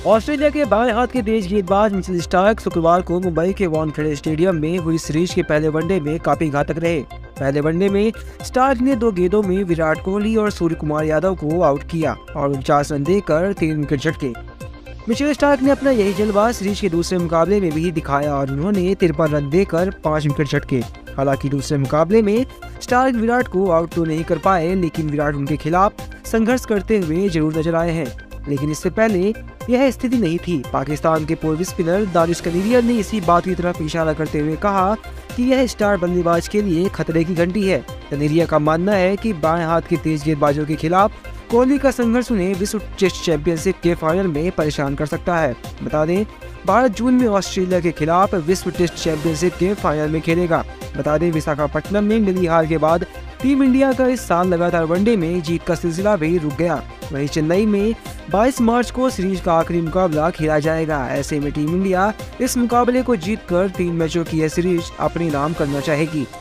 Australia के बाएं हाथ के तेज गेंदबाज मिचेल स्टार्क शुक्रवार को मुंबई के वानखेड़े स्टेडियम में हुई सीरीज के पहले वनडे में काफी घातक रहे। पहले वनडे में स्टार्क ने 2 गेंदों में विराट कोहली और सूर्य कुमार यादव को आउट किया और 49 रन देकर 3 विकेट झटके। मिचेल स्टार्क ने अपना यही जलवा सीरीज के दूसरे मुकाबले में भी दिखाया और उन्होंने 53 रन देकर 5 विकेट झटके। हालांकि दूसरे मुकाबले में स्टार्क विराट को आउट तो नहीं कर पाए, लेकिन विराट उनके खिलाफ संघर्ष करते हुए जरूर नजर आए हैं। लेकिन इससे पहले यह स्थिति नहीं थी। पाकिस्तान के पूर्व स्पिनर दानिश कनेरिया ने इसी बात की तरफ इशारा करते हुए कहा कि यह स्टार बल्लेबाज के लिए खतरे की घंटी है। कनेरिया का मानना है कि बाएं हाथ के तेज गेंदबाजों के खिलाफ कोहली का संघर्ष उन्हें विश्व टेस्ट चैंपियनशिप के फाइनल में परेशान कर सकता है। बता दें, भारत जून में ऑस्ट्रेलिया के खिलाफ विश्व टेस्ट चैंपियनशिप के फाइनल में खेलेगा। बता दें, विशाखापट्टनम में मिली हार के बाद टीम इंडिया का इस साल लगातार वनडे में जीत का सिलसिला भी रुक गया। वहीं चेन्नई में 22 मार्च को सीरीज का आखिरी मुकाबला खेला जाएगा। ऐसे में टीम इंडिया इस मुकाबले को जीतकर 3 मैचों की यह सीरीज अपने नाम करना चाहेगी।